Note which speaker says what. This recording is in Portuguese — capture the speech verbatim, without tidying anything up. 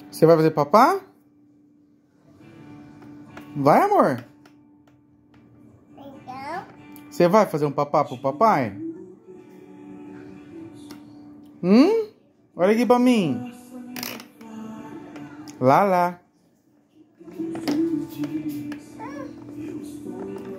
Speaker 1: Você vai fazer papá? Vai, amor?
Speaker 2: Então.
Speaker 1: Você vai fazer um papá pro papai? Hum? Olha aqui pra mim. Lá, lá.